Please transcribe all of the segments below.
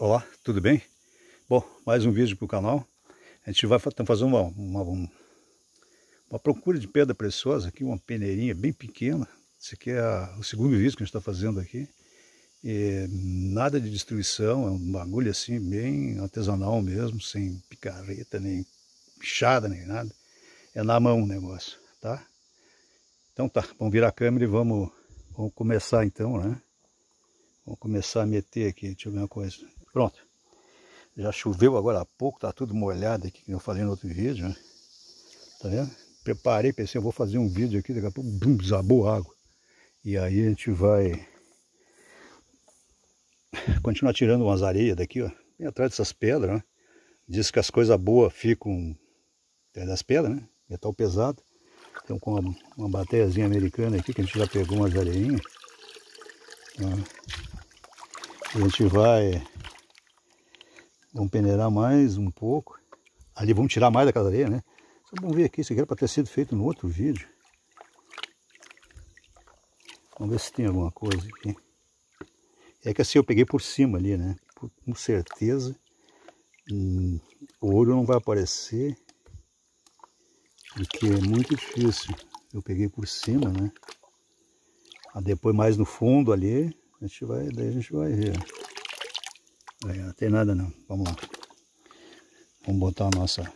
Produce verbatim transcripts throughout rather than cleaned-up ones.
Olá, tudo bem? Bom, mais um vídeo para o canal. A gente vai fazer uma, uma, uma procura de pedra preciosa aqui, uma peneirinha bem pequena. Esse aqui é a, o segundo vídeo que a gente está fazendo aqui. E nada de destruição, é um bagulho assim bem artesanal mesmo, sem picareta, nem pichada, nem nada. É na mão o negócio, tá? Então tá, vamos virar a câmera e vamos, vamos começar então, né? Vamos começar a meter aqui, deixa eu ver uma coisa. Pronto. Já choveu agora há pouco, tá tudo molhado aqui, como eu falei no outro vídeo, né? Tá vendo? Preparei, pensei, eu vou fazer um vídeo aqui, daqui a pouco, bum, desabou a água. E aí a gente vai continuar tirando umas areias daqui, ó, bem atrás dessas pedras, né? Diz que as coisas boas ficam atrás das pedras, né? Metal pesado. Então com uma, uma bateiazinha americana aqui, que a gente já pegou umas areinhas. Né? A gente vai... Vamos peneirar mais um pouco. Ali vamos tirar mais daquela areia, né? Só vamos ver aqui, isso aqui era para ter sido feito no outro vídeo. Vamos ver se tem alguma coisa aqui. É que assim eu peguei por cima ali, né? Por, com certeza hum, o ouro não vai aparecer. Porque é muito difícil. Eu peguei por cima, né? Aí depois mais no fundo ali, a gente vai, daí a gente vai ver. Aí, não tem nada não. Vamos lá. Vamos botar a nossa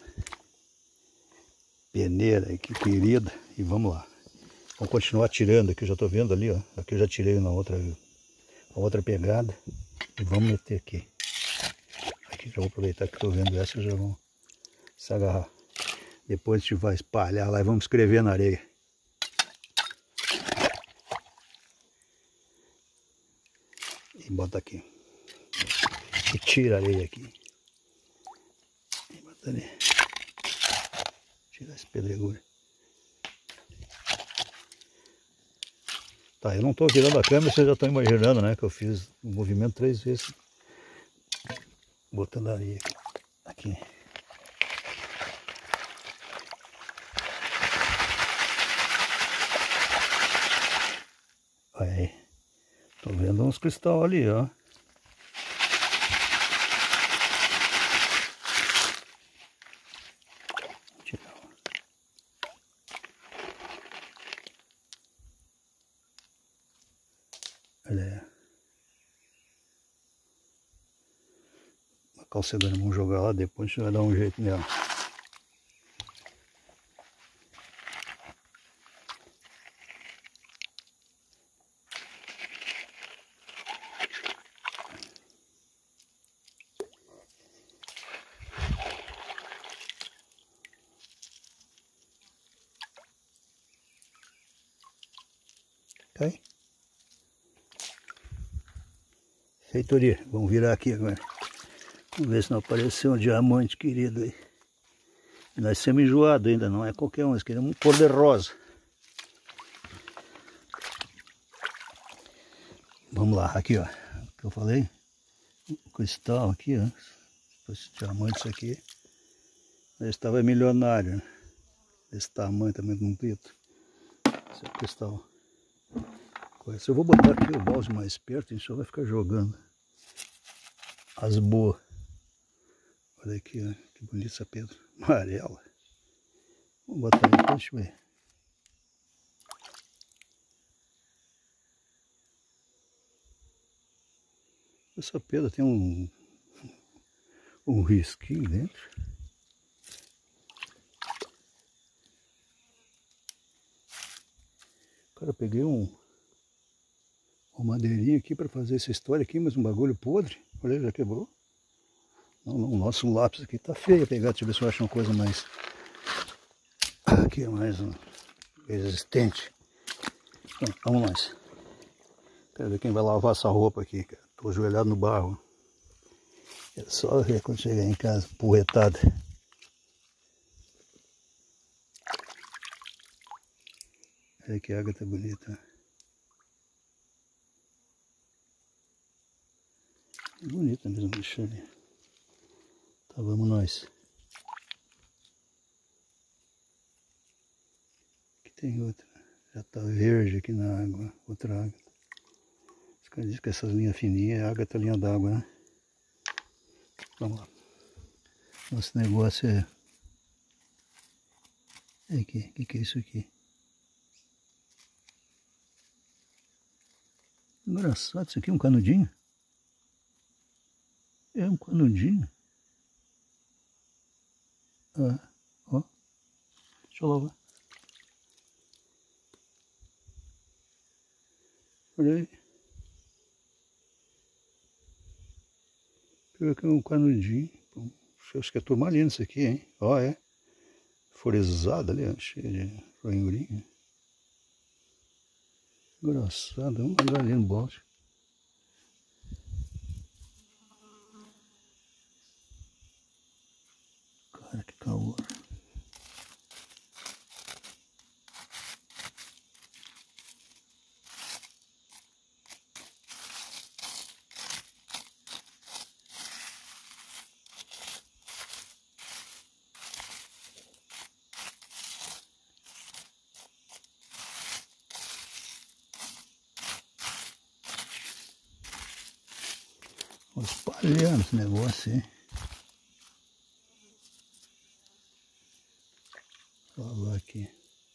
peneira aqui, querida, e vamos lá. Vamos continuar tirando aqui, eu já estou vendo ali, ó. Aqui eu já tirei na outra, na outra pegada. E vamos meter aqui. Aqui já vou aproveitar que estou vendo essa, já vamos se agarrar. Depois a gente vai espalhar lá e vamos escrever na areia. E bota aqui. E tira a areia aqui. E bota ali. Tira esse pedregulho. Tá, eu não estou virando a câmera, vocês já estão imaginando, né? Que eu fiz o movimento três vezes. Botando a areia aqui. aqui. Aí. Tô vendo uns cristais ali, ó. Olha aí. A calcedona vamos jogar lá, depois a gente vai dar um jeito nela. Ok? Feitoria, vamos virar aqui agora. Vamos ver se não apareceu um diamante querido aí. E nós somos enjoados ainda, não é qualquer um, nós queremos um cor de rosa. Vamos lá, aqui ó, o que eu falei, o cristal aqui ó, esse diamante isso aqui, esse estava milionário, né? Desse tamanho também comprido. Esse é o cristal. Se eu vou botar aqui o balde mais perto, a gente só vai ficar jogando as boas. Olha aqui, ó, que bonita essa pedra amarela. Vamos botar aí, deixa eu ver. Essa pedra tem um, um risquinho dentro. Cara, eu peguei um, uma madeirinha aqui para fazer essa história aqui, mas um bagulho podre. Olha, já quebrou. Não, não, o nosso lápis aqui tá feio pegar. Deixa eu ver se eu acho uma coisa mais... Aqui é mais um resistente. Então, vamos nós. Quero ver quem vai lavar essa roupa aqui, cara. Tô ajoelhado no barro. É só ver quando chegar em casa, porretada. Olha que água tá bonita. É bonita mesmo, deixa eu ver. Tá, vamos nós. Aqui tem outra. Já tá verde aqui na água. Outra água. Os caras dizem que essas linhas fininhas é a água da linha d'água, né? Vamos lá. Nosso negócio é... É aqui, o que, que é isso aqui? Engraçado, isso aqui é um canudinho? É um canudinho. Ah, ó. Deixa eu lavar. Olha aí. Pega aqui um canudinho. Acho que é turmalina isso aqui, hein? Ó, é. Florizada ali, ó, cheia de ranhurinha. Engraçado, vamos olhar ali no balde. Cara, que calor. Vou espalhando esse negócio aí. Olha lá aqui.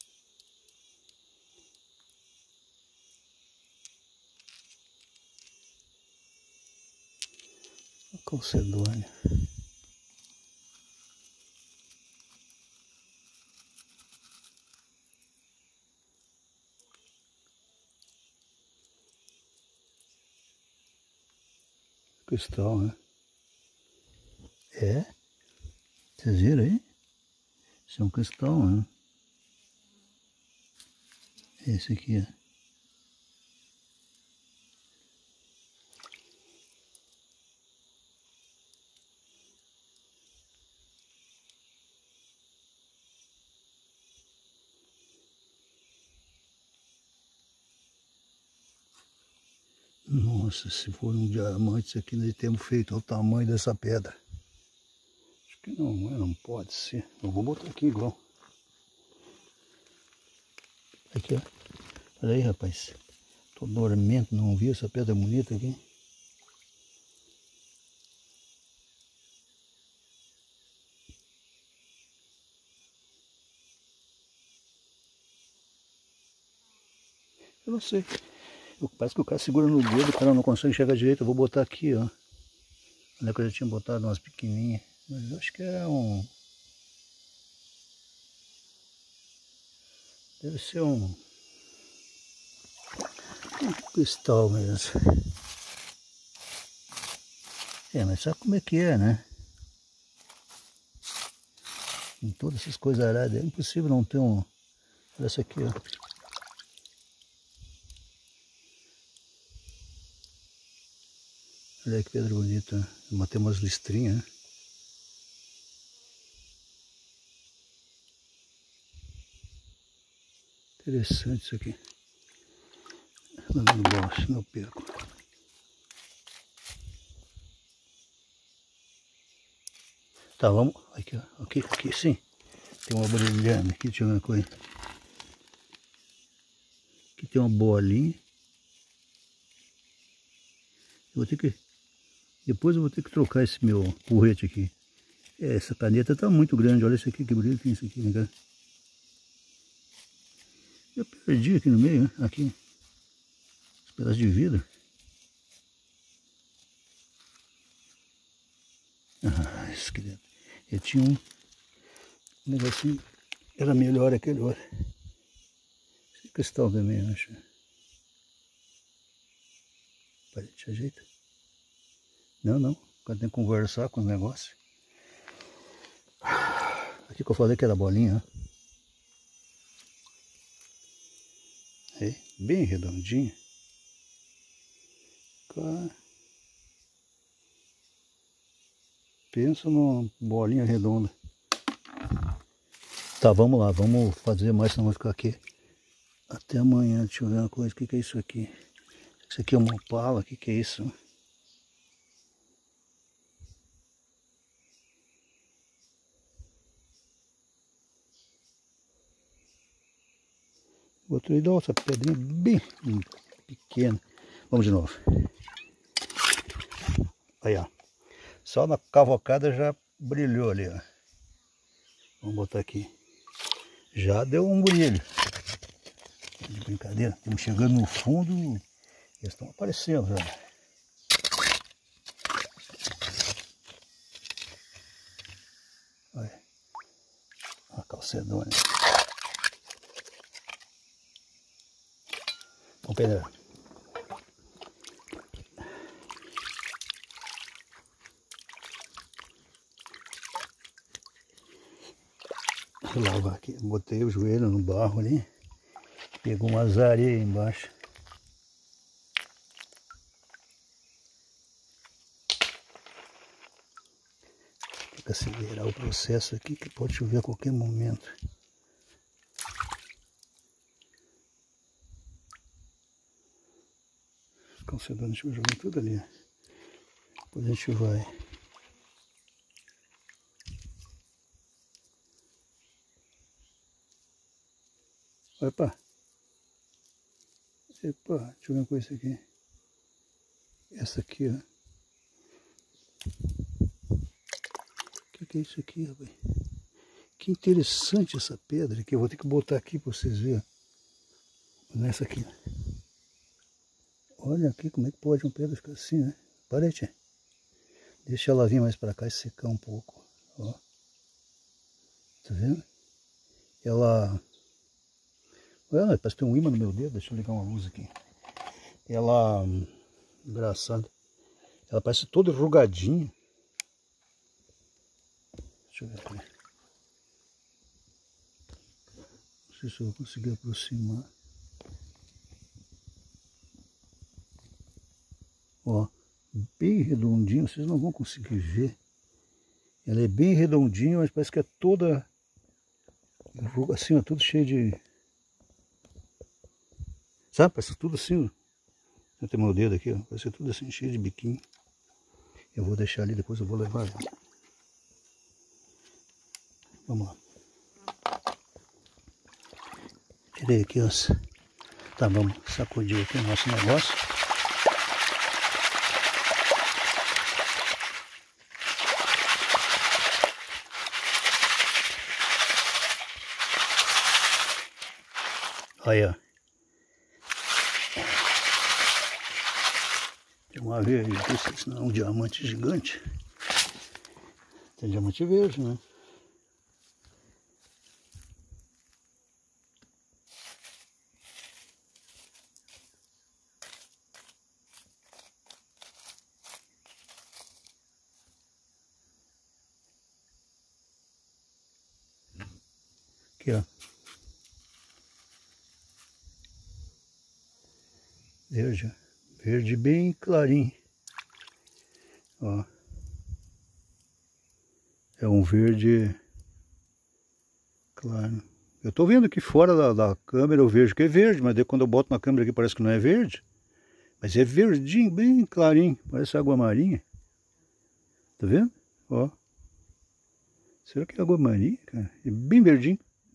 A calcedônia. Cristal, né? É. Vocês viram aí? Isso é um cristal, né? Esse aqui, ó. Nossa, se for um diamante, isso aqui nós temos feito. Olha o tamanho dessa pedra. Acho que não, não pode ser. Eu vou botar aqui igual. Aqui, ó. Olha aí, rapaz. Tô dormento, não vi essa pedra bonita aqui. Eu não sei. Parece que o cara segura no dedo, o cara não consegue enxergar direito. Eu vou botar aqui, ó. Olha que eu já tinha botado umas pequenininhas. Mas eu acho que é um... Deve ser um... Um cristal mesmo. É, mas sabe como é que é, né? Em todas essas coisas aradas, é impossível não ter um... Olha essa aqui, ó. Olha aí que pedra bonita. Eu matei umas listrinhas, né? Interessante isso aqui. Lá no baixo, não perco. Tá, vamos. Aqui, ó. Aqui, aqui sim. Tem uma brilhante aqui, deixa eu ver uma coisa. Aqui tem uma bolinha. Eu vou ter que... Depois eu vou ter que trocar esse meu porrete aqui. É, essa caneta tá muito grande. Olha isso aqui, que bonito isso aqui, né, cara? Eu perdi aqui no meio, né? Aqui. Os pedaços de vidro. Ah, isso aqui dentro. Eu tinha um negocinho. Era melhor aquele outro. Esse cristal também, eu acho. Peraí, te ajeita. Não, não. Quando tem que conversar com o negócio. Aqui que eu falei que era bolinha, ó. É, bem redondinha. Cara, pensa numa bolinha redonda. Tá, vamos lá. Vamos fazer mais, senão vai ficar aqui até amanhã. Deixa eu ver uma coisa. O que, que é isso aqui? Isso aqui é uma opala. O que, que é isso? Outro aí dá essa pedrinha bem pequena. Vamos de novo. Aí, ó. Só na cavocada já brilhou ali, ó. Vamos botar aqui. Já deu um brilho. De brincadeira. Estamos chegando no fundo e eles estão aparecendo já. Olha. A calcedônia. Vamos pegar. Lavar aqui, botei o joelho no barro ali, pegou umas areias embaixo. Tem que acelerar o processo aqui, que pode chover a qualquer momento. Os calcedônios a gente vai jogar tudo ali. Depois a gente vai. Opa! Epa, deixa eu ver uma coisa aqui. Essa aqui, ó. O que, que é isso aqui, rapaz? Que interessante essa pedra aqui. Eu vou ter que botar aqui para vocês verem. Nessa aqui. Olha aqui como é que pode uma pedra ficar assim, né? Para, tia. Deixa ela vir mais para cá e secar um pouco. Ó. Tá vendo? Ela... Olha, parece que tem um imã no meu dedo. Deixa eu ligar uma luz aqui. Ela... Engraçado. Ela parece toda enrugadinha. Deixa eu ver aqui. Não sei se eu vou conseguir aproximar. Ó, bem redondinho, vocês não vão conseguir ver. Ela é bem redondinha, mas parece que é toda assim, ó, tudo cheio de... Sabe, parece tudo assim, ó. Eu tenho meu dedo aqui, ó, parece tudo assim, cheio de biquinho. Eu vou deixar ali, depois eu vou levar. Vamos lá. Tirei aqui, ó. Tá, vamos sacudir aqui o nosso negócio. Aí, ó. Tem uma verde aqui, senão é um diamante gigante. Tem diamante verde, né? Aqui, ó. Verde, verde bem clarinho. Ó. É um verde claro. Eu tô vendo aqui fora da, da câmera, eu vejo que é verde, mas daí quando eu boto na câmera aqui parece que não é verde. Mas é verdinho, bem clarinho, parece água marinha. Tá vendo? Ó. Será que é água marinha, cara? É bem verdinho.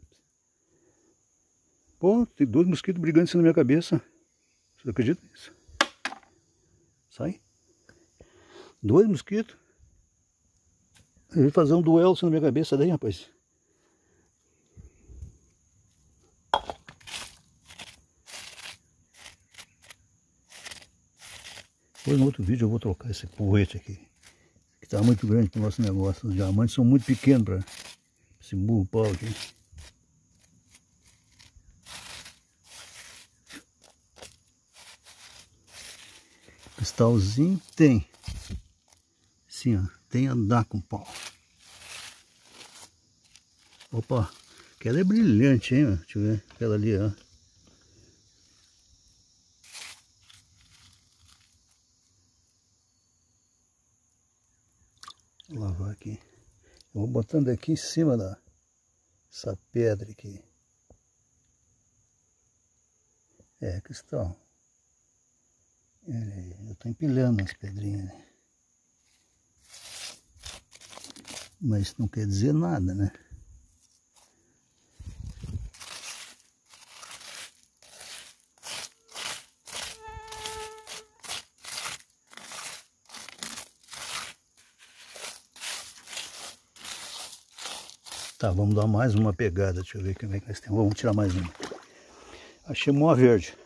Pô, tem dois mosquitos brigando assim na minha cabeça. Você acredita nisso? Sai. Dois mosquitos. Eu vou fazer um duelo assim na minha cabeça daí, rapaz. Depois no outro vídeo eu vou trocar esse porrete aqui. Que tá muito grande para o nosso negócio. Os diamantes são muito pequenos para esse burro pau aqui. Cristalzinho tem. Sim, ó. Tem a andar com pau. Opa, aquela é brilhante, hein? Ó. Deixa eu ver. Aquela ali, ó. Vou lavar aqui. Eu vou botando aqui em cima da essa pedra aqui. É, cristal. Eu estou empilhando as pedrinhas, né? Mas não quer dizer nada, né? Tá, vamos dar mais uma pegada. Deixa eu ver como é que nós temos. Vamos tirar mais uma. Achei uma verde.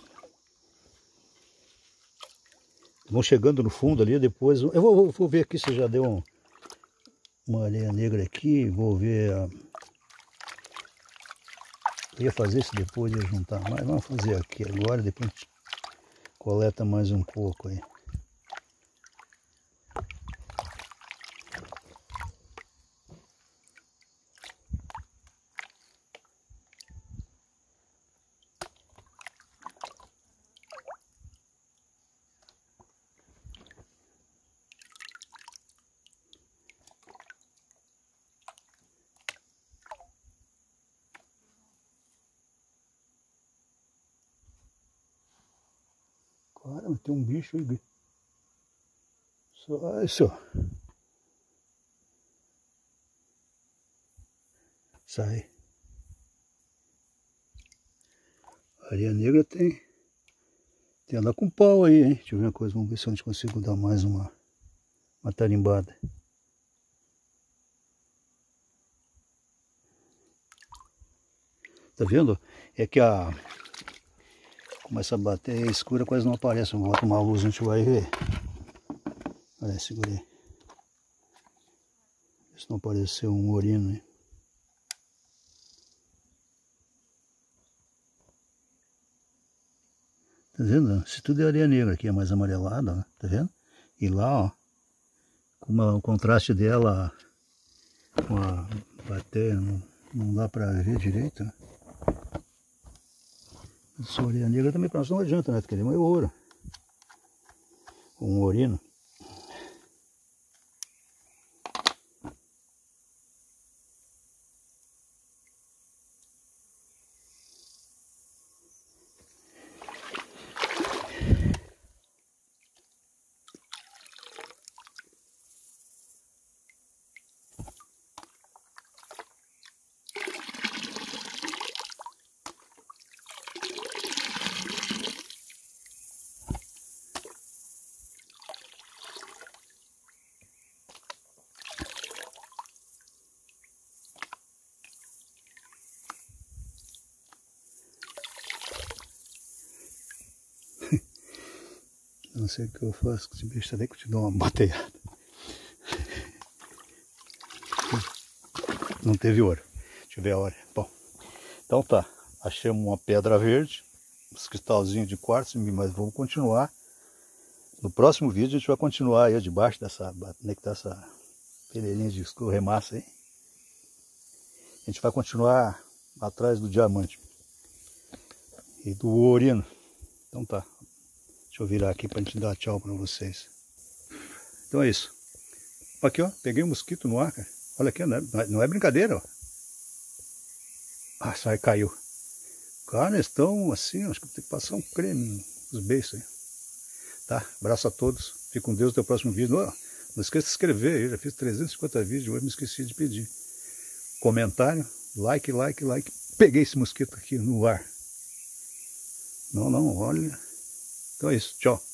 Vão chegando no fundo ali, depois... Eu vou, vou ver aqui se já deu um, uma areia negra aqui. Vou ver... A... Eu ia fazer isso depois, ia juntar mais. Vamos fazer aqui agora, depois a gente coleta mais um pouco aí. Caramba, tem um bicho aí. Só isso. Sai. Areia negra tem. Tem andar com pau aí, hein? Deixa eu ver uma coisa. Vamos ver se a gente consigo dar mais uma, uma tarimbada. Tá vendo? É que a... Começa a bater, é escura, quase não aparece. Vou botar uma luz, a gente vai ver. Olha, segurei. Se não apareceu um orino aí. Tá vendo? Isso tudo é areia negra aqui, é mais amarelada, ó. Tá vendo? E lá, ó, como o contraste dela com a bater, não, não dá pra ver direito, né? Essa areia negra também pra nós não adianta, né? Porque ele é ouro. Um orino. Não sei o que eu faço com esse bicho, até que eu te dou uma bateada. Não teve ouro. Deixa eu ver a hora. Bom, então tá. Achamos uma pedra verde, uns cristalzinhos de quartzo, mas vamos continuar. No próximo vídeo a gente vai continuar aí debaixo dessa, né, que tá essa peneirinha de escorremaça aí. A gente vai continuar atrás do diamante e do orino. Então tá. Deixa eu virar aqui pra gente dar tchau pra vocês. Então é isso. Aqui, ó. Peguei um mosquito no ar, cara. Olha aqui, não é, não é brincadeira, ó. Ah, sai, caiu. Cara, estão assim, acho que vou ter que passar um creme nos beiços aí. Tá? Abraço a todos. Fique com Deus até o próximo vídeo. Não, não esqueça de se inscrever. Eu já fiz trezentos e cinquenta vídeos, hoje me esqueci de pedir. Comentário, like, like, like. Peguei esse mosquito aqui no ar. Não, não, olha. Então é isso. Tchau.